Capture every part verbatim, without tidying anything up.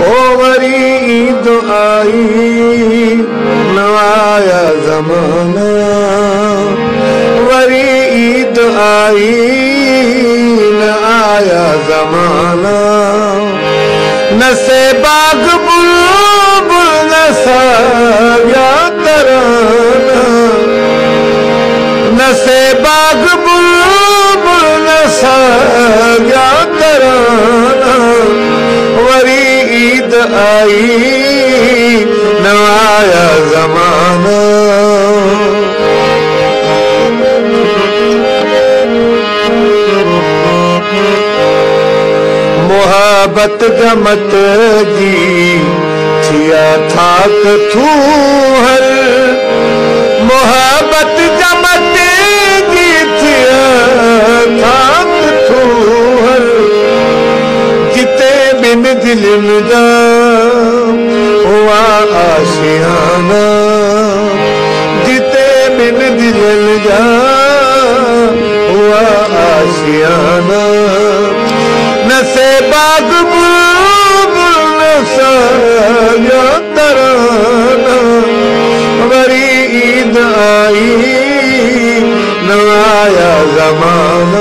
وری عید آئی نہ آیا زمانہ وری عید آئی نہ آیا زمانہ نہ سے باغ بلبل نہ سایا ترانہ نہ سے باغ بلبل نہ سایا ترانہ وری عید آئی نہ آیا زمانہ محبت جمت جی تھیا تھاک تھو ہر محبت جمت جی تھیا تھاک تھو ہر جتے بن دلن جا ہوا آشیانہ جتے بن دلن جا ہوا آشیانہ نہ سے باغ بلبل نہ سایا ترانہ وری عید آئی نہ آیا زمانہ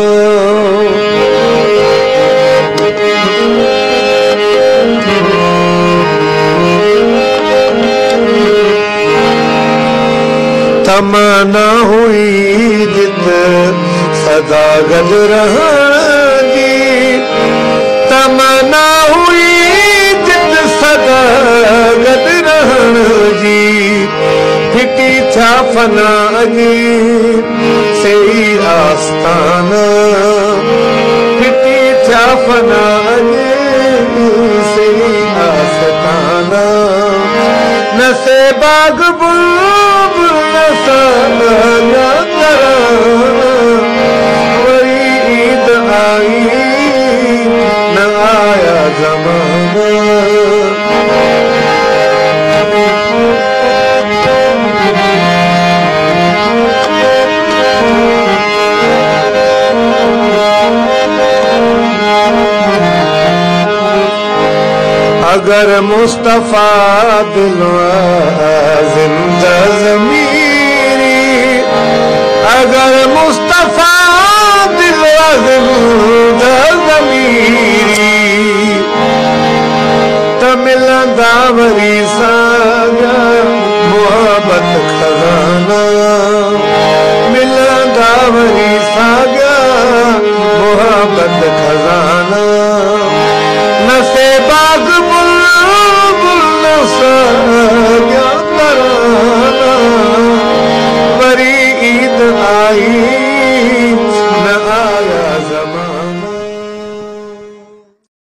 تمنا ہوئی جت صدا گد رہن جی تمنا ہوئی جت صدا گد رہن جی پھٹی تھا فنا جی سہی آستانہ پھٹی تھا فنا جی سہی آستانہ نہ سے باغ بلبل نہ سایا ترانہ وری عید آئی نہ آیا زمانہ اگر مصطفیٰ دلوا زندہ ضمیری اگر مصطفیٰ دلوا زندہ ضمیری تو ملندا وری ساگا محبت خزانہ ملندا وری ساگا محبت خزانہ